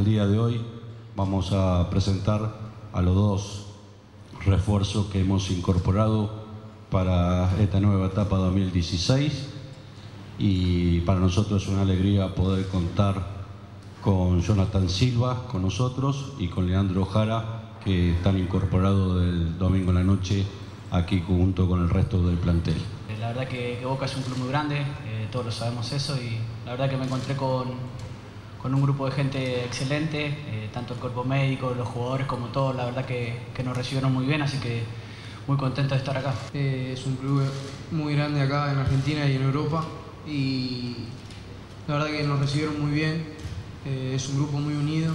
día de hoy vamos a presentar a los dos refuerzos que hemos incorporado para esta nueva etapa 2016, y para nosotros es una alegría poder contar con Jonathan Silva con nosotros y con Leandro Jara, que están incorporados del domingo en la noche aquí junto con el resto del plantel. La verdad que Boca es un club muy grande, todos lo sabemos eso, y la verdad que me encontré con un grupo de gente excelente, tanto el cuerpo médico, los jugadores como todos, la verdad que nos recibieron muy bien, así que muy contento de estar acá. Es un club muy grande acá en Argentina y en Europa, y la verdad que nos recibieron muy bien, es un grupo muy unido.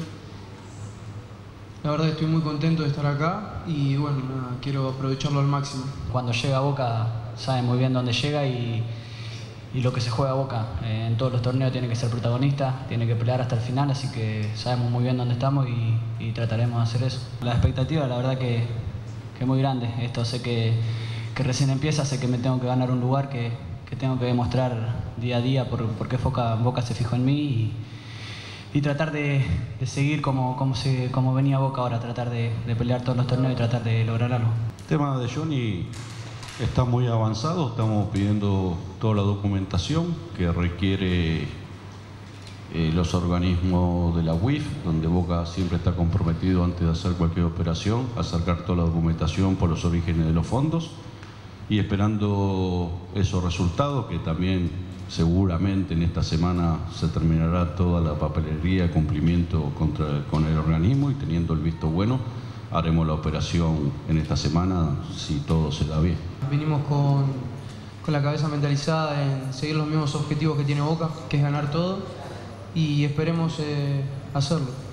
La verdad que estoy muy contento de estar acá y bueno, nada, quiero aprovecharlo al máximo. Cuando llega a Boca sabe muy bien dónde llega y lo que se juega a Boca. En todos los torneos tiene que ser protagonista, tiene que pelear hasta el final, así que sabemos muy bien dónde estamos y trataremos de hacer eso. La expectativa, la verdad que es muy grande. Esto sé que recién empieza, sé que me tengo que ganar un lugar, que tengo que demostrar día a día por qué Boca se fijó en mí y tratar de seguir como venía Boca ahora, tratar de pelear todos los torneos y tratar de lograr algo. El tema de Johnny está muy avanzado, estamos pidiendo toda la documentación que requiere los organismos de la UIF, donde Boca siempre está comprometido antes de hacer cualquier operación a sacar toda la documentación por los orígenes de los fondos, y esperando esos resultados, que también seguramente en esta semana se terminará toda la papelería, cumplimiento con el organismo, y teniendo el visto bueno, haremos la operación en esta semana si todo se da bien. Venimos con la cabeza mentalizada en seguir los mismos objetivos que tiene Boca, que es ganar todo, y esperemos hacerlo.